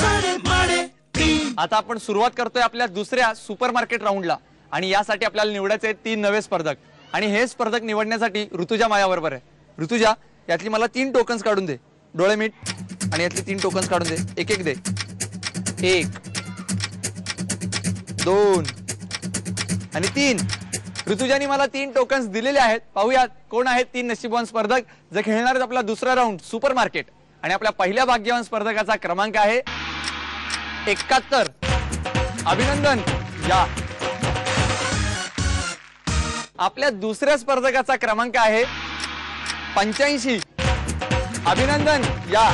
आता आपण सुरुवात करतोय आपल्या दुसऱ्या सुपरमार्केट राऊंडला आणि यासाठी आपल्याला निवडायचे आहेत 3 नवे स्पर्धक आणि हे स्पर्धक निवडण्यासाठी ऋतुजा माझ्याबरोबर आहे। ऋतुजा, यातली मला 3 टोकन्स काढून दे। डोळे मीट आणि यातली 3 टोकन्स काढून दे। एक एक दे। 1 2 आणि 3। ऋतुजानी मला 3 टोकन्स दिलेले आहेत। पाहूयात कोण आहेत 3 नशीबवान स्पर्धक जे खेळणार आहेत आपला दुसरा राऊंड सुपरमार्केट। आणि आपल्या पहिल्या भाग्यवान स्पर्धकाचा क्रमांक आहे 71। अभिनंदन। या आपल्या दुसऱ्या स्पर्धकाचा क्रमांक आहे 85। अभिनंदन। या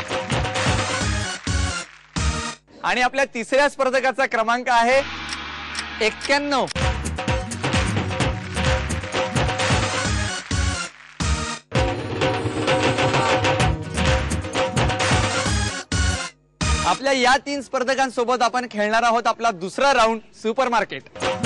आणि आपल्या तिसऱ्या स्पर्धकाचा क्रमांक आहे 91। आपल्या या 3 स्पर्धकांसोबत आपण खेळणार आहोत आपला दुसरा राऊंड सुपरमार्केट।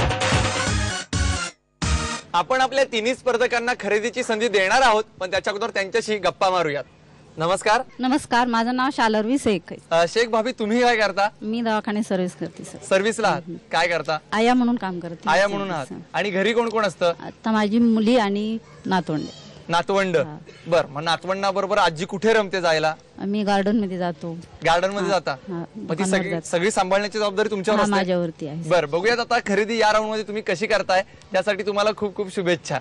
आपण आपल्या 3 स्पर्धकांना खरेदीची संधी देणार आहोत, पण त्याच्या अगोदर त्यांच्याशी गप्पा मारूयात। नमस्कार। नमस्कार, माझं नाव शालरवी शेख आहे। शेख भाभी, तुम्ही काय करता? मी दवाखान्यात सर्व्हिस करते सर। सर्व्हिसला आहात? काय करता? आया म्हणून काम करते। आया म्हणून आहात। आणि घरी कोण कोण असतं? आता माझी मुली आणि नातवंड। नातवंड। बर, मग नातवंडाबरोबर आजी कुठे रमते जायला? मी गार्डन मध्ये जातो। गार्डन मध्ये जाता? मग ती सगळी सांभाळण्याची जबाबदारी तुमच्यावर असते? माझ्यावरती आहे। बर, बघूयात आता खरेदी या राऊंड मध्ये तुम्ही कशी करताय, त्यासाठी तुम्हाला खूप खूप शुभेच्छा।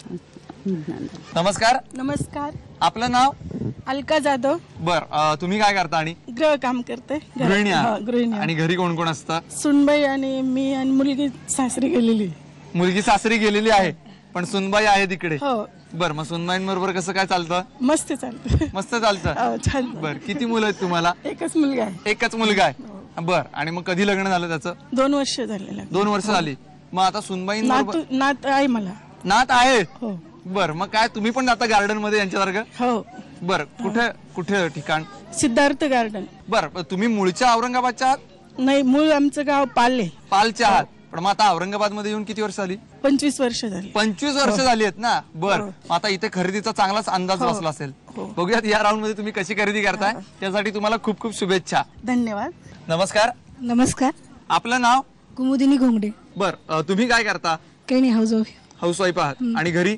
नमस्कार। नमस्कार, आपलं नाव? अलका जाधव। बर, तुम्ही काय करता? आणि गृह काम करते। गृहिणी हो, आहात? गृहिणी। आणि घरी कोण कोण असतं? सुनबाई आणि मी आणि मुलगी सासरी गेलेली। मुलगी सासरी गेलेली आहे, पण सुनबाई आहे तिकडे? हो। बर, मग सुनबाईंबरोबर कसं काय चालतं? मस्त चालतं। मस्त चालतं? हो, छान। बर, किती मुलं आहेत तुम्हाला? एकच मुलगा आहे। एकच मुलगा आहे। बर, आणि मग कधी लग्न झालं त्याचं? 2 वर्ष झालेलं। 2 वर्ष झाली। मग आता सुनबाईंबरोबर नात आहे मला। नात आहे? हो। बर, मग काय तुम्ही पण जाता गार्डन मध्ये यांच्यासारखं? हो। बर, कुठे कुठे ठिकाण? सिद्धार्थ गार्डन। बर, तुम्ही मूळच्या औरंगाबादच्या आहात? नाही, मूळ आमचं गाव पाले। पालचे आहात, पण मग आता औरंगाबाद मध्ये येऊन किती वर्ष झाली? 25 वर्ष झाली। 25 वर्ष झाली आहेत ना? बर, आता इथे खरेदीचा चांगलाच अंदाज बसला असेल। बघूयात या राऊंड मध्ये तुम्ही कशी खरेदी करताय, त्यासाठी तुम्हाला खूप खूप शुभेच्छा। धन्यवाद। नमस्कार। नमस्कार, आपलं नाव? कुमुदिनी घोंगडे। बर, तुम्ही काय करता? काही नाही, हाऊस वाईफ आहात। आणि घरी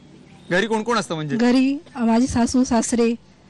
घरी कोण कोण असतं? म्हणजे घरी माझी सासू सासरे,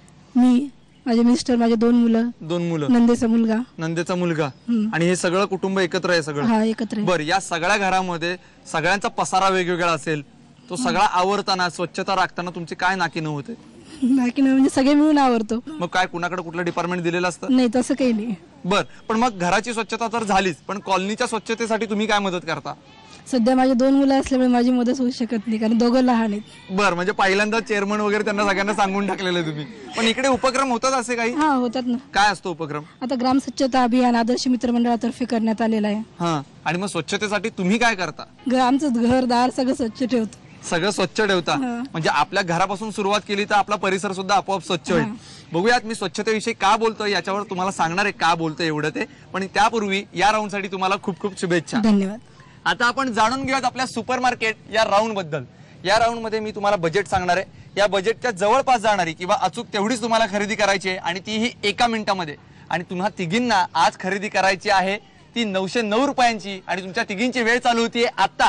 मी, माझे मिस्टर, माझे 2 मुलं। 2 मुलं? नंदेचा मुलगा। नंदेचा मुलगा। आणि हे सगळं कुटुंब एकत्र आहे सगळं? हा, एकत्र आहे। बर, या सगळ्या घरामध्ये सगळ्यांचा पसारा वेगवेगळा असेल, तो सगळा आवरताना स्वच्छता राखताना तुमचे काय नाकीनं होते? बाकी नाही, म्हणजे सगळे मिळून आवरतो। मग काय कुणाकडे कुठलं डिपार्टमेंट दिलेलं असतं? नाही, तसं काही नाही। बर, पण मग घराची स्वच्छता तर झालीच, पण कॉलनीच्या स्वच्छतेसाठी तुम्ही काय मदत करता? सध्या माझे 2 मुलं असल्यामुळे माझी मदत होऊ शकत नाही, कारण दोघं लहान आहेत। बर, म्हणजे पहिल्यांदा चेअरमन वगैरे त्यांना सगळ्यांना सांगून टाकलेलं तुम्ही। पण इकडे उपक्रम होतात असे काही? हा, होतात ना। काय असतो उपक्रम? आता ग्राम स्वच्छता अभियान आदर्श मित्र मंडळातर्फे करण्यात आलेला आहे। हा, आणि मग स्वच्छतेसाठी तुम्ही काय करता? आमचं घरदार सगळं स्वच्छ ठेवतो। सगळं स्वच्छ ठेवता? म्हणजे आपल्या घरापासून सुरुवात केली तर आपला परिसर सुद्धा आपोआप स्वच्छ होईल। बघूयात मी स्वच्छतेविषयी का बोलतोय याच्यावर तुम्हाला सांगणार आहे का बोलतोय एवढं ते, पण त्यापूर्वी या राऊंड साठी तुम्हाला खूप खूप शुभेच्छा। धन्यवाद। आता आपण जाणून घेऊयात आपल्या सुपरमार्केट या राऊंड बद्दल। या राऊंड मध्ये मी तुम्हाला बजेट सांगणार आहे। या बजेटच्या जवळपास जाणारी किंवा अचूक तेवढीच तुम्हाला खरेदी करायची आहे, आणि तीही 1 मिनिटामध्ये। आणि तुम्हा तिघींना आज खरेदी करायची आहे ती 909 रुपयांची, आणि तुमच्या तिघींची वेळ चालू होतीये आता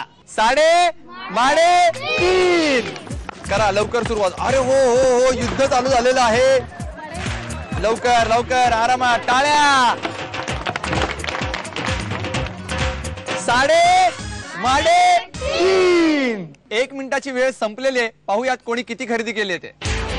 3:30। करा लवकर सुरुवात। अरे हो हो हो, युद्ध चालू झालेलं आहे। लवकर लवकर, आरामात, टाळ्या। 3:30। 1 मिनिटाची वेळ संपलेली आहे। पाहूयात कोणी किती खरेदी केली ते।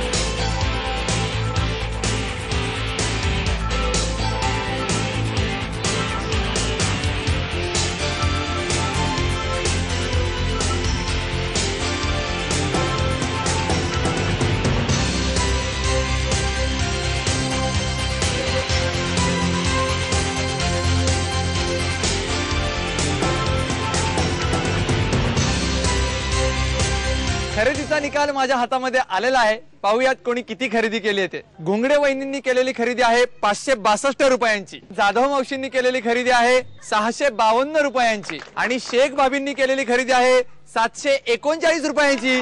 खरेदीचा निकाल माझ्या हातामध्ये आलेला आहे। पाहूयात कोणी किती खरेदी केली आहे ते। घोंगडे वहिनींनी केलेली खरेदी आहे 562 रुपयांची। जाधव मावशींनी केलेली खरेदी आहे 652 रुपयांची। आणि शेख भाभींनी केलेली खरेदी आहे 739 रुपयांची,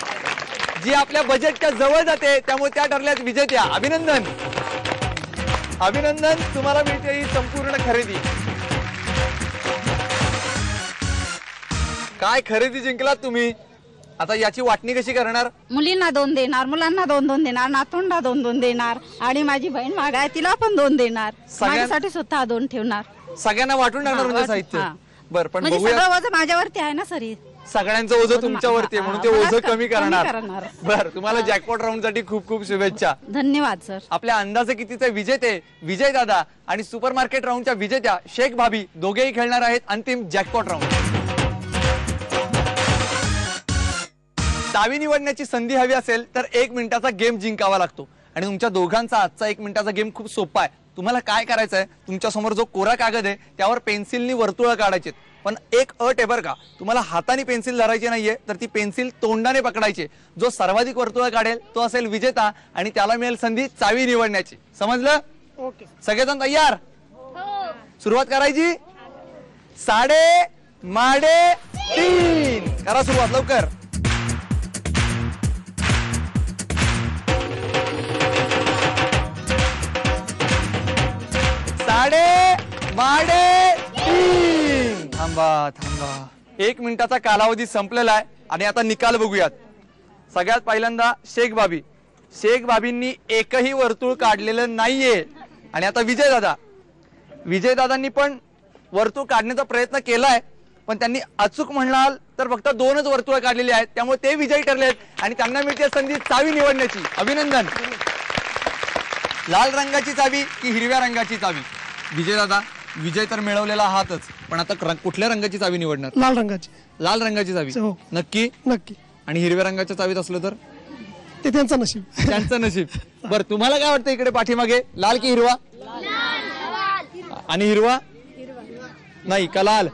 जी आपल्या बजेटच्या जवळ जाते, त्यामुळे त्या ठरल्यात विजेत्या। अभिनंदन। अभिनंदन, तुम्हाला मिळते ही संपूर्ण खरेदी. काय खरेदी जिंकलात तुम्ही. आता याची वाटणी कशी करणार. मुलींना 2 देणार, मुलांना 2 देणार, नातवंडा 2 देणार आणि माझी बहीण मागा आहे तिला पण 2 देणार. माझ्यासाठी स्वतः 2 ठेवणार. सगळ्यांना वाटून टाकणार म्हणजे वाटून, साहित्य. हा. बरं, पण म्हणजे बघूया. सगळं वजन माझ्यावरती आहे ना सरी. सगळ्यांचं ओझं तुमच्यावरती आहे म्हणून ते ओझं कमी करणार. बरं, तुम्हाला जॅकपॉट राऊंड साठी खूप खूप शुभेच्छा. धन्यवाद सर. आपल्या अंदाजे कितीचे विजेते विजय दादा आणि सुपरमार्केट राऊंडच्या विजेत्या शेख भाभी दोघेही खेळणार आहेत अंतिम जॅकपॉट राऊंड. चावी निवडण्याची संधी हवी असेल तर 1 मिनिटाचा गेम जिंकावा लागतो आणि तुमच्या दोघांचा आजचा 1 मिनिटाचा गेम खूप सोपा आहे. तुम्हाला काय करायचं आहे, तुमच्या समोर जो कोरा कागद आहे त्यावर पेन्सिलनी वर्तुळ काढायचे. पण एक अट आहे बरं का, तुम्हाला हाताने पेन्सिल धरायची नाहीये, तर ती पेन्सिल तोंडाने पकडायची. जो सर्वाधिक वर्तुळ काढेल तो असेल विजेता आणि त्याला मिळेल संधी चावी निवडण्याची. समजलं. ओके. सगळेजण तयार. सुरुवात करायची. 3:3 करा सुरुवात लवकर. 3:3. थांबा थांबा. 1 मिनिटाचा कालावधी संपलेला आहे आणि आता निकाल बघूयात. सगळ्यात पहिल्यांदा शेख भाभी. शेख भाभींनी एकही वर्तुळ काढलेलं नाहीये. आणि आता विजयदादांनी पण वर्तुळ काढण्याचा प्रयत्न केलाय, पण त्यांनी अचूक म्हणाल तर फक्त 2च वर्तुळ काढलेली आहेत. त्यामुळे ते विजयी ठरलेत आणि त्यांना मिळते संधी चावी निवडण्याची. अभिनंदन. लाल रंगाची चावी की हिरव्या रंगाची चावी. विजयदादा, विजय तर मिळवलेला आहातच, पण आता कुठल्या रंगाची चावी निवडणार. लाल रंगाची. लाल रंगाची चावी. हो. नक्की. नक्की. आणि हिरव्या रंगाच्या चावीत असलं तर ते त्यांचं नशीब. त्यांचं नशीब. बरं, तुम्हाला काय वाटतं इकडे पाठीमागे, लाल की हिरवा. आणि हिरवा नाही का लाल.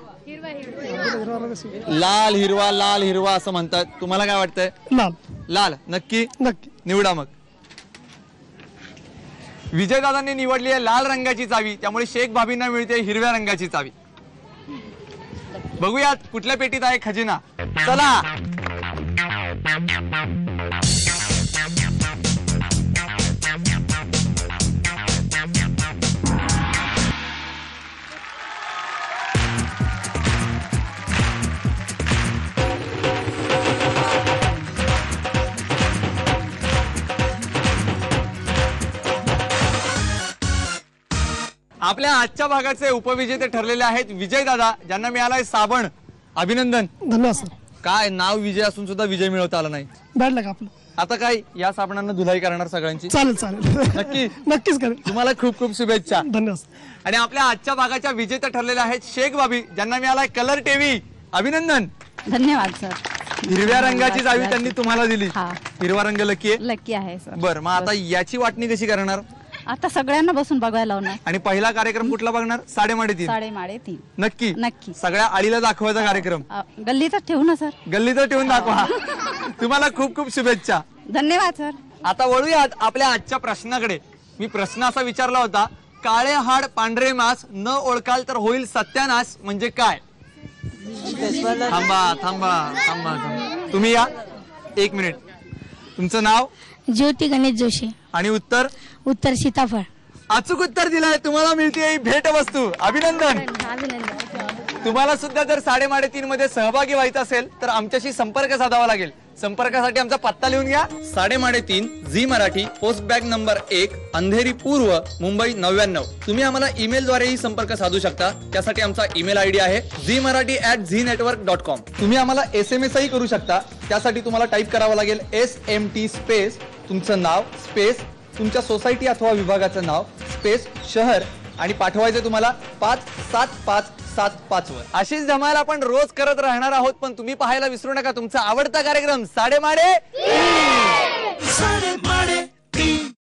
लाल हिरवा लाल हिरवा असं म्हणतात. तुम्हाला काय वाटतंय. लाल. लाल. नक्की. नक्की. निवडा मग. विजयदादांनी निवडली आहे लाल रंगाची चावी, त्यामुळे शेख भाभींना मिळते हिरव्या रंगाची चावी. बघूयात कुठल्या पेटीत आहे खजिना. चला. आपल्या आजच्या भागाचे उपविजेते ठरलेले आहेत विजयदादा, ज्यांना मिळालाय साबण. अभिनंदन. धन्यवाद सर. काय नाव विजय असून सुद्धा विजय मिळवता आला नाही. बॅड लक आपलं. आता काय या साबणांना धुलाई करणार सगळ्यांची. चालेल चालेल. नक्की. नक्कीच करेल. तुम्हाला खूप खूप शुभेच्छा. धन्यवाद. आणि आपल्या आजच्या भागाच्या विजेते ठरलेले आहेत शेख भाभी, ज्यांना मिळालाय कलर टीव्ही. अभिनंदन. धन्यवाद सर. हिरव्या रंगाची चावी त्यांनी तुम्हाला दिली. हा. हिरवा रंग लकी आहे. लकी आहे सर. बरं, मग आता याची वाटणी कशी करणार. आता सगळ्यांना बसून बघायला लावणार. आणि पहिला कार्यक्रम कुठला बघणार. 3:30. 3:30. नक्की. नक्की. सगळ्या आळीला दाखवायचा कार्यक्रम. गल्लीतच ठेवू ना सर. गल्लीत ठेवून दाखवा. तुम्हाला खूप खूप शुभेच्छा. धन्यवाद सर. आता वळूयात आपल्या आजच्या प्रश्नाकडे. मी प्रश्न असा विचारला होता, काळे हाड पांढरे मांस न ओळखाल तर होईल सत्यानाश म्हणजे काय. थांबा थांबा थांबा. तुम्ही या. 1 मिनिट. तुमचं नाव. ज्योती गणेश जोशी. आणि उत्तर. उत्तर सीताफळ. अचूक उत्तर दिलंय. तुम्हाला मिळते भेट वस्तू. अभिनंदन. तुम्हाला सुद्धा जर 3:30 मध्ये सहभागी व्हायचं असेल तर आमच्याशी संपर्क साधावा लागेल. संपर्कासाठी आमचा पत्ता लिहून घ्या. 3:30 Zee Marathi, post bag number 1, Andheri पूर्व, मुंबई 99. तुम्ही आम्हाला ईमेल द्वारेही संपर्क साधू शकता. त्यासाठी आमचा ईमेल आयडी आहे zmarathi@znetwork.com. तुम्ही आम्हाला SMS ही करू शकता. त्यासाठी तुम्हाला टाईप करावं लागेल SMT स्पेस तुमचं नाव स्पेस तुमच्या सोसायटी अथवा विभागाचं नाव स्पेस शहर आणि पाठवायचं तुम्हाला 57575 वर. अशीच धमाल आपण रोज करत राहणार आहोत, पण तुम्ही पाहायला विसरू नका तुमचा आवडता कार्यक्रम 3:30.